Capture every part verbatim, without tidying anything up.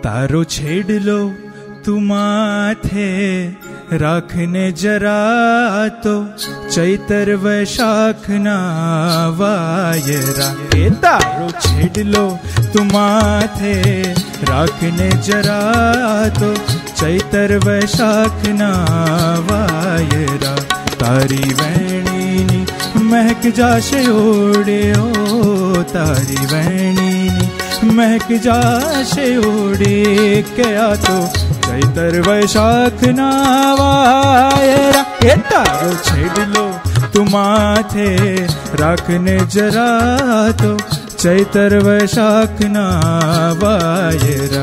तारो छेड़ लो तू माथे राखने जरा तो चैतर वैशाख ना वायरा। के तारो छेड़ लो तू माथे राखने जरा तो चैतर वैशाख ना वायरा। तारी वैणी नी महक जाशे ओढ़े ओ तारी वैणी नी महक जाशे ओढ़े क्या तो चैतर वैशाख ना वायरा। के तारो छेड़ लो तू माथे राखने जरा तो चैतर वैशाख ना वायरा।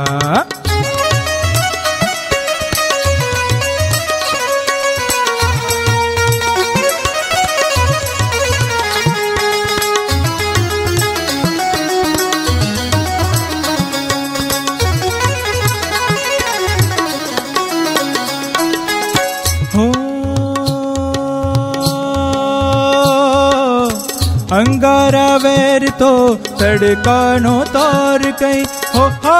अंगारा वैर तो तड़कानो तार कई हो हो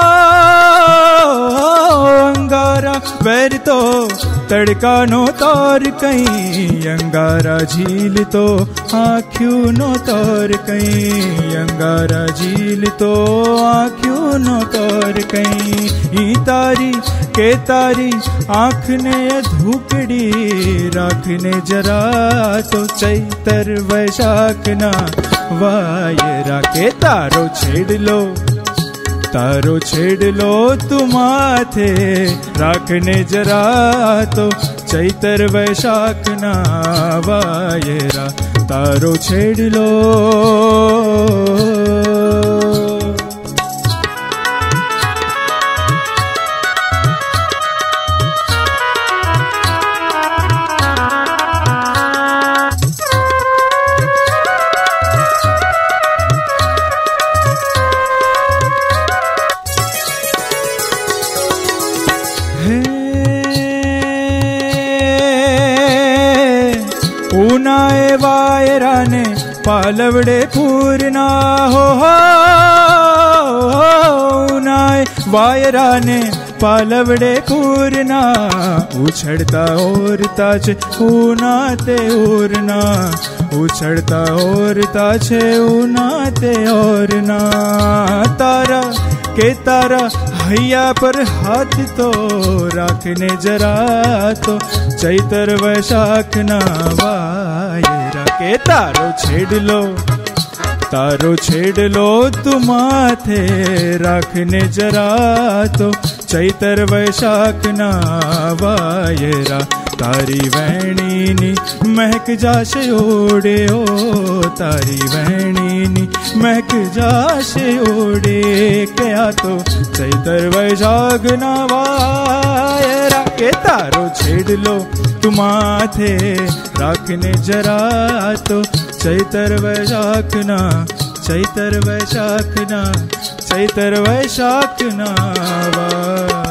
अंगारा वैर तो तड़कानो तार कई। अंगारा झील तो आँखियों नो तार कई अंगारा झील तो आँखियों नो तार कई। ई तारी के तारी आँख ने धूकड़ी राखने जरा तो चैतर वैशाख ना वायरा। के तारो छेड़ लो तारो छेड़ लो तू माथे राखने जरा तो चैतर वैशाख ना वायरा। तारो छेड़ लो ऊनाए वायरा ने पालवड़े पूरना हो हो ऊनाए वायरा ने पालवड़े पूरना। उछड़ता और ताछ ऊनाते ओरना उछड़ता और ताछे ऊनाते ओरना। तारा के तारा हैया पर हाथ तो राखने जरा तो चैतर वैशाख ना वायरा। के तारो छेड़ लो तारो छेड़ लो तू माथे राखने जरा तो चैतर वैशाख ना वायरा। तारी वैणी नी महक जाशे ओढ़े ओ तारी वैणी नी महक जाशे ओढ़े क्या तो चैतर वैशाख ना वायरा। के तारो छेड़ लो तू माथे राखने जरा तो चैतर वैशाख ना चैतर वैशाख ना चैतर वैशाख ना वायरा।